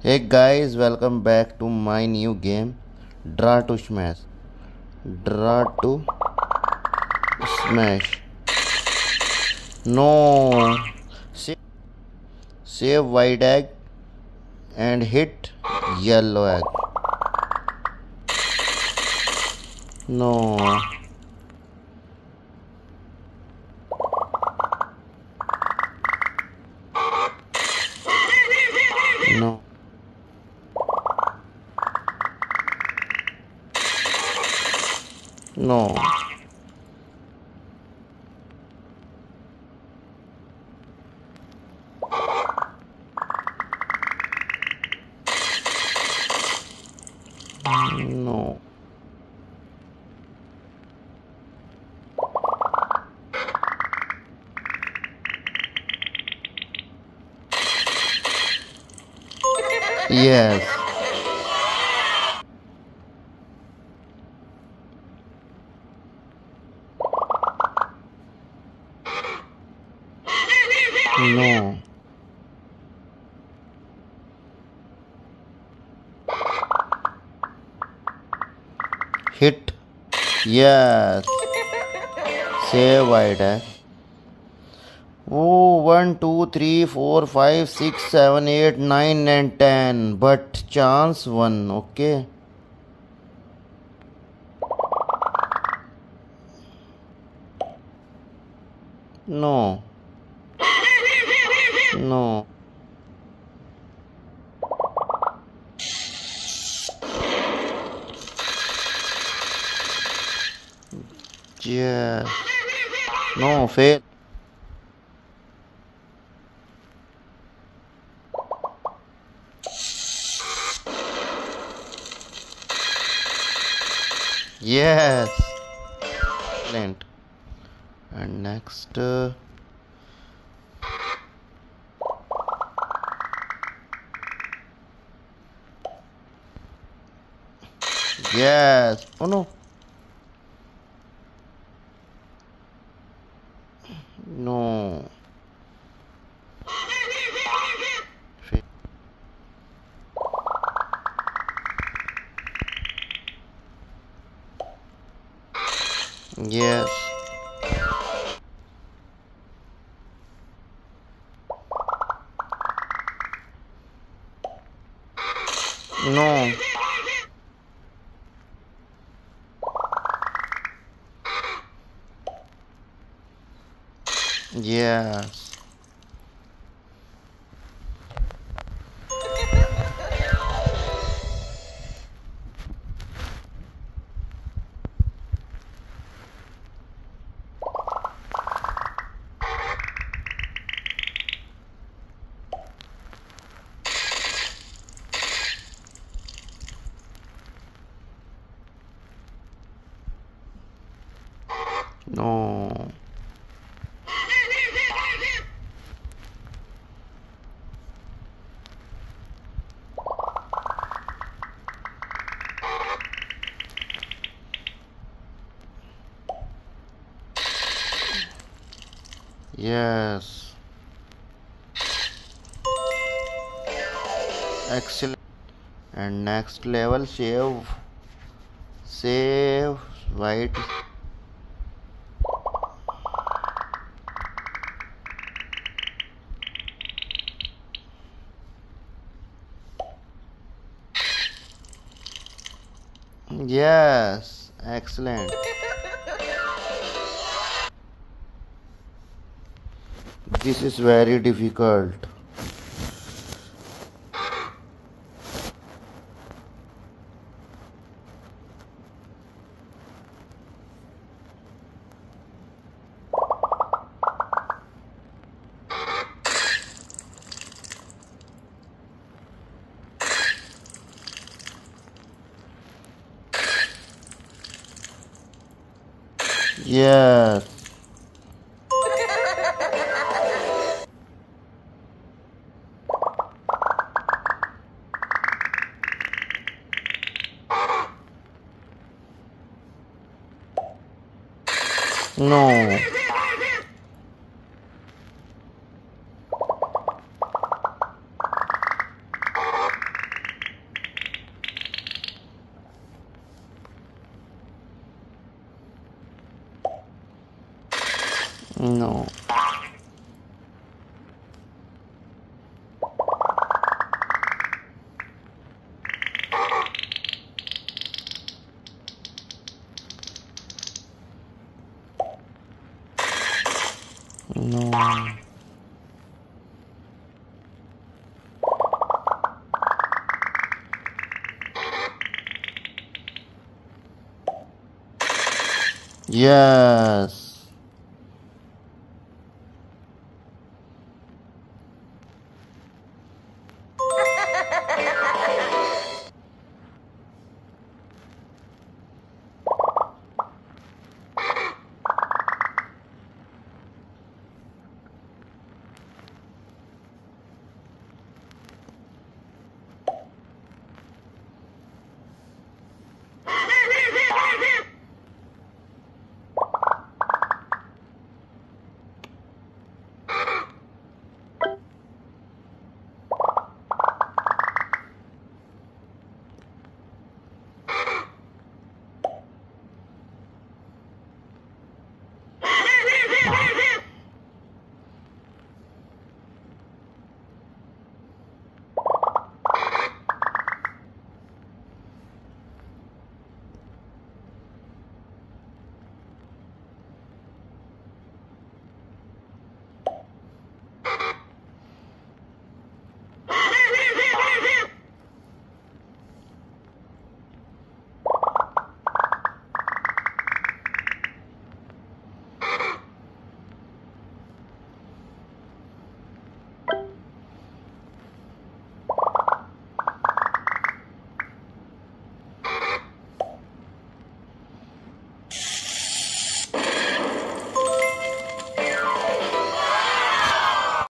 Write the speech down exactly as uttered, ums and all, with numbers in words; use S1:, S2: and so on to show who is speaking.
S1: Hey guys, welcome back to my new game, Draw to Smash. Draw to Smash. No. Save, save white egg and hit yellow egg. No. No. No. No. Yes. No. Hit. Yes. Save white egg. Oh, one, two, three, four, five, six, seven, eight, nine, and ten. But chance one. Okay. No. No. Yeah. No, fail. Yes. Excellent. And next. Uh, yes. Oh no. No. Fail. Yes. No. Yes. No. Yes. Excellent. And next level save. Save white. Yes. Excellent. This is very difficult. Yes. No. No. No. Yes.